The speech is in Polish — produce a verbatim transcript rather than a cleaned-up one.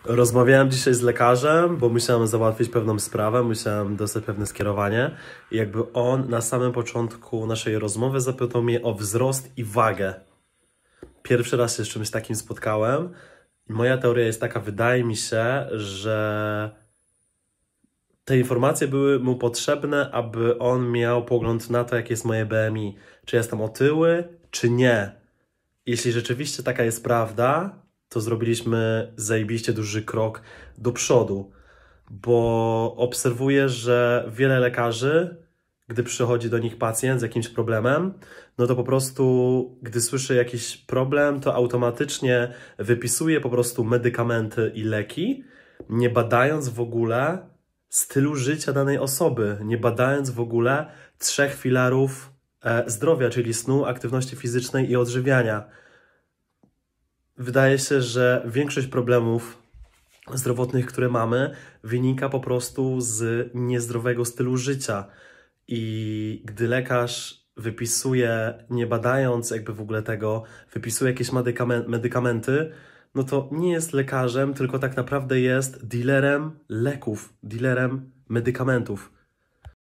Rozmawiałem dzisiaj z lekarzem, bo musiałem załatwić pewną sprawę, musiałem dostać pewne skierowanie i jakby on na samym początku naszej rozmowy zapytał mnie o wzrost i wagę. Pierwszy raz się z czymś takim spotkałem. Moja teoria jest taka, wydaje mi się, że te informacje były mu potrzebne, aby on miał pogląd na to, jakie jest moje B M I. Czy jestem otyły, czy nie. Jeśli rzeczywiście taka jest prawda, to zrobiliśmy zajebiście duży krok do przodu, bo obserwuję, że wiele lekarzy, gdy przychodzi do nich pacjent z jakimś problemem, no to po prostu, gdy słyszy jakiś problem, to automatycznie wypisuje po prostu medykamenty i leki, nie badając w ogóle stylu życia danej osoby, nie badając w ogóle trzech filarów e, zdrowia, czyli snu, aktywności fizycznej i odżywiania. Wydaje się, że większość problemów zdrowotnych, które mamy, wynika po prostu z niezdrowego stylu życia. I gdy lekarz wypisuje, nie badając jakby w ogóle tego, wypisuje jakieś medykamenty, no to nie jest lekarzem, tylko tak naprawdę jest dealerem leków, dealerem medykamentów.